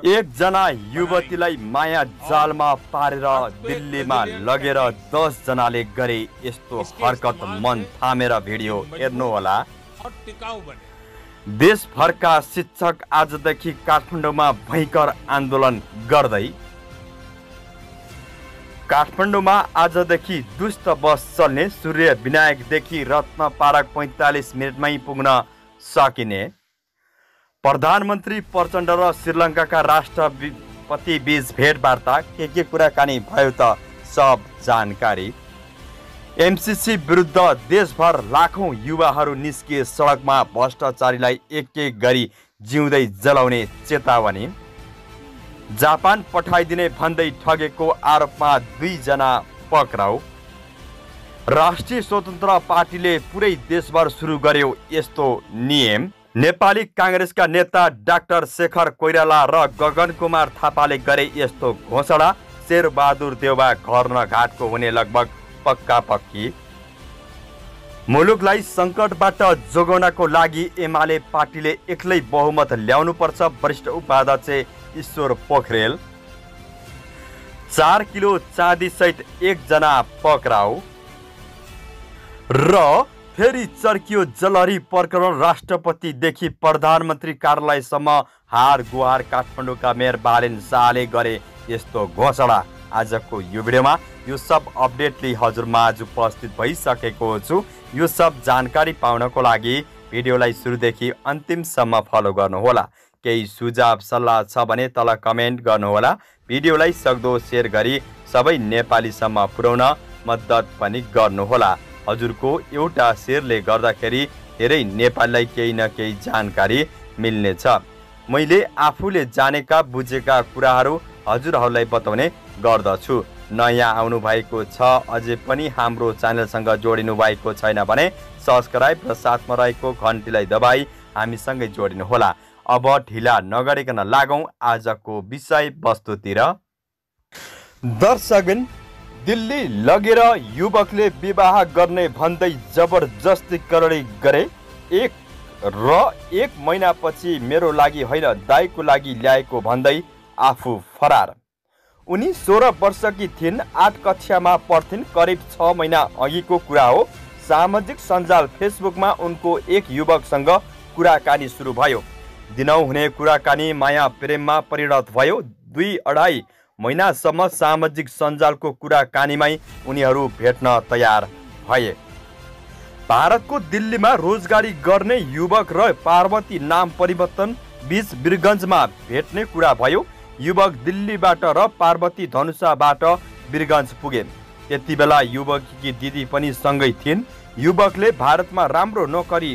एकजना युवतीलाई माया जालमा पारेर दिल्लीमा लगेर 10 जनाले गरे यस्तो हरकत। मन थामेर भिडियो हेर्नुहोला। देशभरका शिक्षक आजदेखि काठमाडौँमा भयङ्कर आन्दोलन गर्दै। काठमाडौँमा आजदेखि दुष्ट बस चल्ने। सूर्य विनायकदेखि रत्न पार्क 45 मिनटमै पुग्न सकिने। प्रधानमन्त्री प्रचण्ड र श्रीलङ्काका राष्ट्रपति बीच भेटवार्ता। के कुराकानी भयो त सब जानकारी। एमसीसी विरुद्ध देशभर लाखौं युवाहरू निस्किए सडकमा। भ्रष्टाचारीलाई एक गरी जिउँदै जलाउने चेतावनी। जापान पठाइदिने भन्दै ठगेको आरोपमा 2 जना पक्राउ। राष्ट्रिय स्वतन्त्र पार्टीले पुरै देशभर सुरु गर्यो यस्तो नियम। नेपाली काङ्ग्रेसका नेता डाक्टर शेखर कोइराला र गगन कुमार थापाले गरे यस्तो घोषणा। शेरबहादुर देउवा घर न घाटको हुने लगभग पक्का पक्की। मुलुकलाई सङ्कटबाट जोगाउनको लागि एमाले पार्टीले एक्लै बहुमत ल्याउनुपर्छ। वरिष्ठ उपाध्यक्ष ईश्वर पोखरेल। 4 किलो चाँदी सहित 1 जना पक्राउ। र फेरि चर्कियो जलहरी प्रकरण। राष्ट्रपतिदेखि प्रधानमन्त्री कार्यालयसम्म हार गुहार। काठमाडौँका मेयर बालेन शाहले गरे यस्तो घोषणा। आजको यो भिडियोमा यो सब अपडेट लिई हजुरमाझ उपस्थित भइसकेको छु। यो सब जानकारी पाउनको लागि भिडियोलाई सुरुदेखि अन्तिमसम्म फलो गर्नुहोला। केही सुझाव सल्लाह छ भने तल कमेन्ट गर्नुहोला। भिडियोलाई सक्दो सेयर गरी सबै नेपालीसम्म पुर्याउन मद्दत पनि गर्नुहोला। हजुरको एउटा शेयरले गर्दाखेरि धेरै नेपालीलाई केही न केही जानकारी मिल्नेछ। मैले आफूले जानेका बुझेका कुराहरू हजुरहरूलाई बताउने गर्दछु। नयाँ आउनु भएको छ अझै पनि हाम्रो च्यानलसँग जोडिनु भएको छैन भने सब्स्क्राइब र साथमा रहेको घन्टीलाई दबाई हामीसँगै जोडिनुहोला। अब ढिला नगरिकन लागौँ आजको विषय वस्तुतिर। दर्शकबिन, दिल्ली लगेर युवकले विवाह गर्ने भन्दै जबरजस्तीकरण गरे। एक महिनापछि मेरो लागि होइन दाइको लागि ल्याएको भन्दै आफू फरार। उनी 16 वर्षकी थिइन्। 8 कक्षामा पढ्थिन्। करिब 6 महिना अघिको कुरा हो। सामाजिक सञ्जाल फेसबुकमा उनको एक युवकसँग कुराकानी सुरु भयो। दिनौँ हुने कुराकानी माया प्रेममा परिणत भयो। 2-2.5 महिनासम्म सामाजिक सञ्जालको कुराकानीमै उनीहरू भेट्न तयार भए। भारतको दिल्लीमा रोजगारी गर्ने युवक र पार्वती नाम परिवर्तन बीच वीरगन्जमा भेट्ने कुरा भयो। युवक दिल्लीबाट र पार्वती धनुषाबाट वीरगन्ज पुगे। त्यति बेला युवककी दिदी पनि सँगै थिइन्। युवकले भारतमा राम्रो नोकरी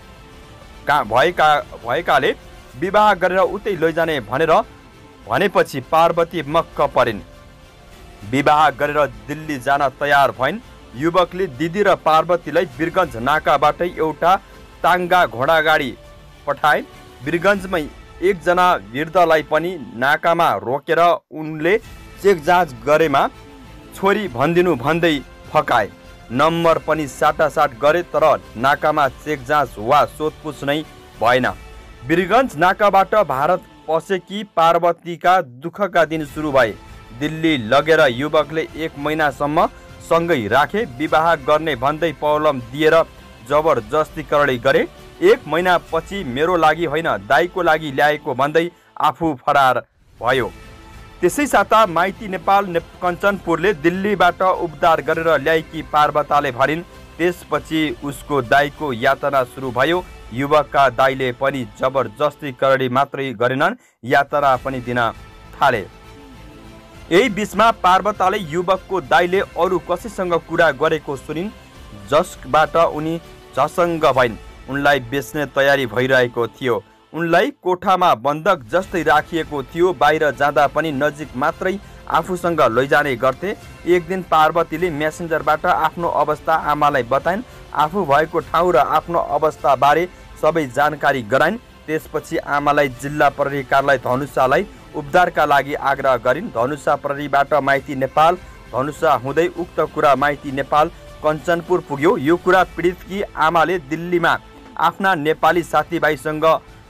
भएकाले विवाह गरेर उतै लैजाने भनेपछि पार्वती मक्क परिन्। विवाह गरेर दिल्ली जान तयार भइन्। युवकले दिदी र पार्वतीलाई वीरगन्ज नाकाबाटै एउटा टाङ्गा घोडागाडी पठाए। वीरगन्जमै एकजना वृद्धलाई पनि नाकामा रोकेर उनले चेक जाँच गरेमा छोरी भनिदिनु भन्दै फकाए। नम्बर पनि साटासाट गरे तर नाकामा चेक जाँच वा सोधपुछ नै भएन। वीरगन्ज नाकाबाट भारत पसेकी पार्वतीका दुःखका दिन सुरु भए। दिल्ली लगेर युवकले 1 महिनासम्म सँगै राखे। विवाह गर्ने भन्दै प्रलोभन दिएर जबरजस्तीकरण गरे। 1 महिनापछि मेरो लागि होइन दाइको लागि ल्याएको भन्दै आफू फरार भयो। त्यसै साता माइती नेपाल कञ्चनपुरले दिल्लीबाट उद्धार गरेर ल्याएकी पार्वताले भनिन्। त्यसपछि उसको दाइको यातना सुरु भयो। युवकका दाइले पनि जबरजस्तीकरण मात्रै गरेनन्, यातना पनि दिन थाले। यही बीचमा पार्वताले युवकको दाइले अरू कसैसँग कुरा गरेको सुनिन्, जसबाट उनी झसङ्ग भइन्। उनलाई बेच्ने तयारी भइरहेको थियो। उनलाई कोठामा बन्धक जस्तै राखिएको थियो। बाहिर जाँदा पनि नजिक मात्रै आफूसँग लैजाने गर्थे। एक दिन पार्वतीले मेसेन्जरबाट आफ्नो अवस्था आमालाई बताइन्। आफू भएको ठाउँ र आफ्नो अवस्थाबारे सबै जानकारी गराइन्। त्यसपछि आमालाई जिल्ला प्रहरी कार्यालय धनुषालाई उद्धारका लागि आग्रह गरिन्। धनुषा प्रहरीबाट माइती नेपाल धनुषा हुँदै उक्त कुरा माइती नेपाल कञ्चनपुर पुग्यो। यो कुरा पीडितकी आमाले दिल्लीमा आफ्ना नेपाली साथीभाइसँग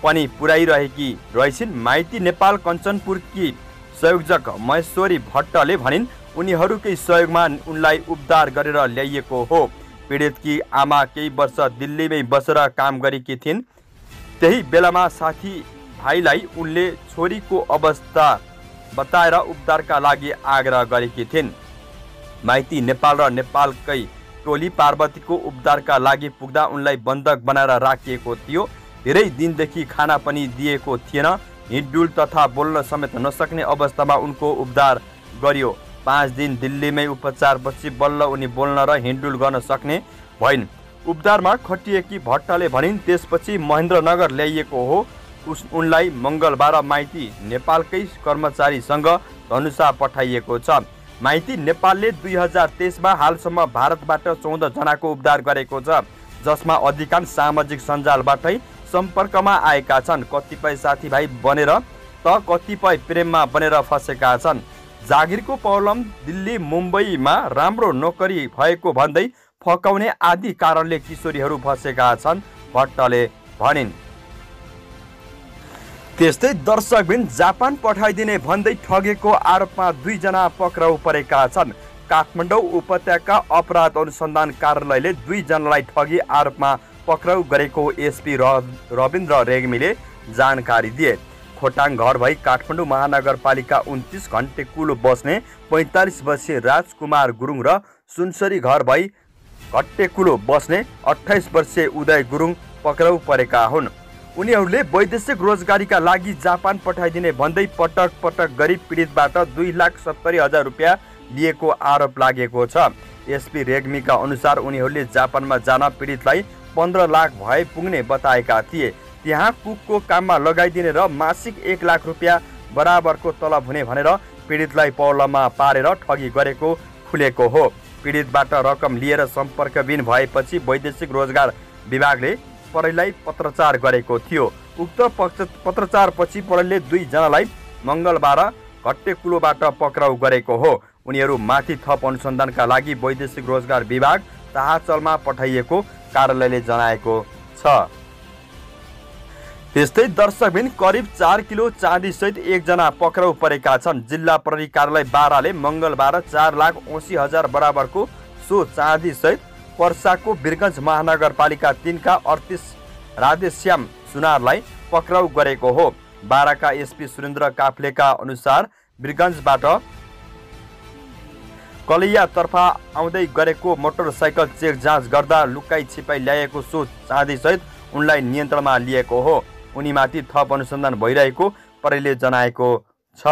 पनि पुर्याइरहेकी रहेछिन्। माइती नेपाल कञ्चनपुरकी संयोजक महेश्वरी भट्टले भनिन् उनीहरूकै सहयोगमा उनलाई उद्धार गरेर ल्याइएको हो। पीडितकी आमा केही वर्ष दिल्लीमै बसेर काम गरेकी थिइन्। त्यही बेलामा साथीभाइलाई उनले छोरीको अवस्था बताएर उद्धारका लागि आग्रह गरेकी थिइन्। माइती नेपाल र नेपालकै टोली पार्वतीको उद्धारका लागि पुग्दा उनलाई बन्धक बनाएर राखिएको थियो। धेरै दिनदेखि खाना पनि दिएको थिएन। हिँडडुल तथा बोल्न समेत नसक्ने अवस्थामा उनको उद्धार गरियो। 5 दिन दिल्लीमै उपचारपछि बल्ल उनी बोल्न र हिँडडुल गर्न सक्ने भइन्। उद्धारमा खटिएकी भट्टले भनिन् त्यसपछि महेन्द्रनगर ल्याइएको हो। उनलाई मङ्गलबार माइती नेपालकै कर्मचारीसँग धनुषा पठाइएको छ। माइती नेपालले 2023मा हालसम्म भारतबाट 14 जनाको उद्धार गरेको छ, जसमा अधिकांश सामाजिक सञ्जालबाटै सम्पर्कमा आएका छन्। कतिपय साथीभाइ बनेर त कतिपय प्रेममा बनेर फसेका छन्। जागिरको प्रब्लम, दिल्ली मुम्बईमा राम्रो नोकरी भएको भन्दै फकाउने आदि कारणले किशोरीहरू फसेका छन्, भट्टले भनिन्। त्यस्तै दर्शकबिन जापान पठाइदिने भन्दै ठगेको आरोपमा 2 जना पक्राउ परेका छन्। काठमाडौँ उपत्यका अपराध अनुसन्धान कार्यालयले 2 जनालाई ठगी आरोपमा पक्राउ गरेको एसपी रविन्द्र रेग्मीले जानकारी दिए। खोटाङ घर भई काठमाडौँ महानगरपालिका 29 घण्टे कुलो बस्ने 45 वर्षीय राजकुमार गुरुङ र सुनसरी घर भई घट्टे कुलो बस्ने 28 वर्षीय उदय गुरुङ पक्राउ परेका हुन्। उनीहरूले वैदेशिक रोजगारीका लागि जापान पठाइदिने भन्दै पटक पटक गरी पीडितबाट 2,70,000 रुपियाँ लिएको आरोप लागेको छ। एसपी रेग्मीका अनुसार उनीहरूले जापानमा जान पीडितलाई 15 लाख भए पुग्ने बताएका थिए। त्यहाँ कुकको काममा लगाइदिने र मासिक 1 लाख रुपियाँ बराबरको तलब हुने भनेर पीडितलाई पौलामा पारेर ठगी गरेको खुलेको हो। पीडितबाट रकम लिएर सम्पर्कविहीन भएपछि वैदेशिक रोजगार विभागले प्रहरीलाई पत्रचार गरेको थियो। उक्त पत्रचारपछि प्रहरीले 2 जनालाई मङ्गलबार घट्टेकुलोबाट पक्राउ गरेको हो। उनीहरू माथि थप अनुसन्धानका लागि वैदेशिक रोजगार विभाग ताहाचलमा पठाइएको कार्यालयले जनाएको छ। त्यस्तै दर्शकबिन करिब 4 किलो चाँदी सहित 1 जना पक्राउ परेका छन्। जिल्ला प्रहरी कार्यालय बाराले मङ्गलबार 4,80,000 बराबरको सो चाँदी सहित पर्साको वीरगञ्ज महानगरपालिका 3 का 38 राधेश्याम सुनारलाई पक्राउ गरेको हो। बाराका एसपी सुरेन्द्र काफ्लेका अनुसार वीरगञ्जबाट कलैयातर्फ आउँदै गरेको मोटरसाइकल चेक जाँच गर्दा लुकाई छिपाई ल्याएको सो चाँदी सहित उनलाई नियन्त्रणमा लिएको हो। उनीमाथि थप अनुसन्धान भइरहेको प्रहरीले जनाएको छ।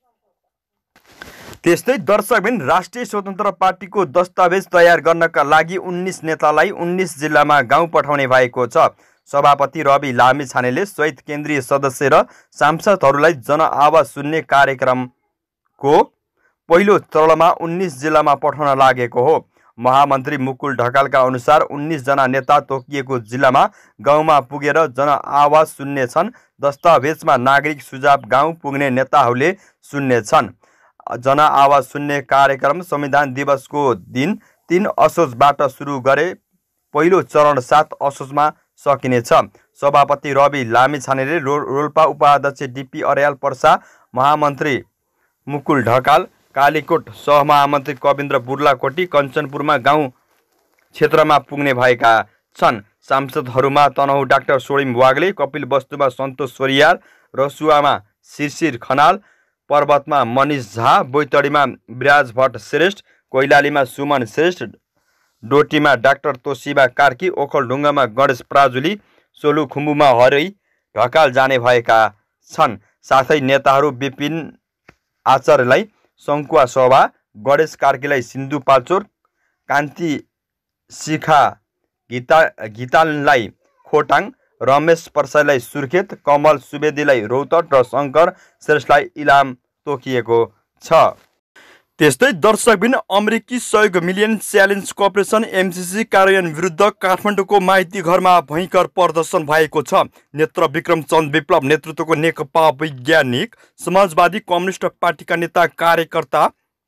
त्यस्तै दर्शकबिन राष्ट्रिय स्वतन्त्र पार्टीको दस्तावेज तयार गर्नका लागि 19 नेतालाई 19 जिल्लामा गाउँ पठाउने भएको छ। सभापति रवि लामिछानेले सहित केन्द्रीय सदस्य र सांसदहरूलाई जनआवाज सुन्ने कार्यक्रमको पहिलो चरणमा 19 जिल्लामा पठाउन लागेको हो। महामन्त्री मुकुल ढकालका अनुसार 19 जना नेता तोकिएको जिल्लामा गाउँमा पुगेर जनआवाज सुन्ने छन्। दस्तावेजमा नागरिक सुझाव गाउँ पुग्ने नेताहरूले सुन्ने छन्। जनआवाज सुन्ने कार्यक्रम संविधान दिवसको दिन 3 असोजबाट सुरु गरे पहिलो चरण 7 असोजमा सकिनेछ। सभापति रवि लामिछानेले रोल्पा उपाध्यक्ष डिपी अर्याल पर्सा, महामन्त्री मुकुल ढकाल, कालीकोट सहमहामन्त्री कविन्द्र बुर्लाकोटी कञ्चनपुरमा गाउँ क्षेत्रमा पुग्ने भएका छन्। सांसदहरूमा तनहुँ डाक्टर सोडिम वाग्ले, कपिलवस्तुमा सन्तोष सोरियार, रसुवामा शिशिर खनाल, पर्वतमा मनिष झा, बैतडीमा विराज भट्ट श्रेष्ठ, कैलालीमा सुमन श्रेष्ठ, डोटीमा डाक्टर तोशिबा कार्की, ओखलढुङ्गामा गणेश प्राजुली, सोलुखुम्बुमा हरि ढकाल जाने भएका छन्। साथै नेताहरू विपिन आचार्यलाई सङ्कुवा सभा, गणेश कार्कीलाई सिन्धुपाल्चोक, कान्ति शिखा घिताललाई खोटाङ, रमेश प्रसाईलाई सुर्खेत, कमल सुवेदीलाई रौतहट र शङ्कर श्रेष्ठलाई इलाम तोकिएको छ। त्यस्तै दर्शकबिन अमेरिकी सहयोग मिलियन च्यालेन्ज कर्पोरेसन एमसिसी कार्यान्वयन विरुद्ध काठमाडौँको माइती घरमा भयङ्कर प्रदर्शन भएको छ। नेत्र विक्रम चन्द विप्लव नेतृत्वको नेकपा वैज्ञानिक समाजवादी कम्युनिस्ट पार्टीका नेता कार्यकर्ता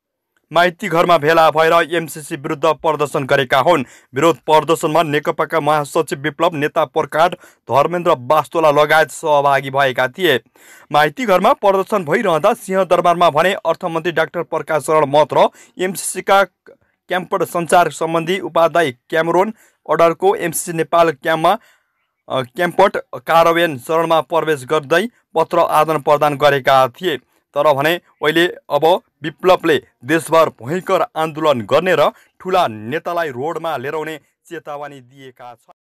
माइती घरमा भेला भएर एमसिसी विरुद्ध प्रदर्शन गरेका हुन्। विरोध प्रदर्शनमा नेकपाका महासचिव विप्लव, नेता प्रकाश, धर्मेन्द्र वास्तोला लगायत सहभागी भएका थिए। माइती घरमा प्रदर्शन भइरहँदा सिंहदरबारमा भने अर्थमन्त्री डाक्टर प्रकाश शरण महत र एमसिसीका क्याम्पड सञ्चार सम्बन्धी उपाध्याय क्यामरोन अर्डरको एमसिसी नेपाल क्याम्पट कार्यान्वयन चरणमा प्रवेश गर्दै पत्र आदान प्रदान गरेका थिए। तर भने अहिले अब विप्लवले देशभर भयङ्कर आन्दोलन गर्ने र ठुला नेतालाई रोडमा लिएर आउने चेतावनी दिएका छन्।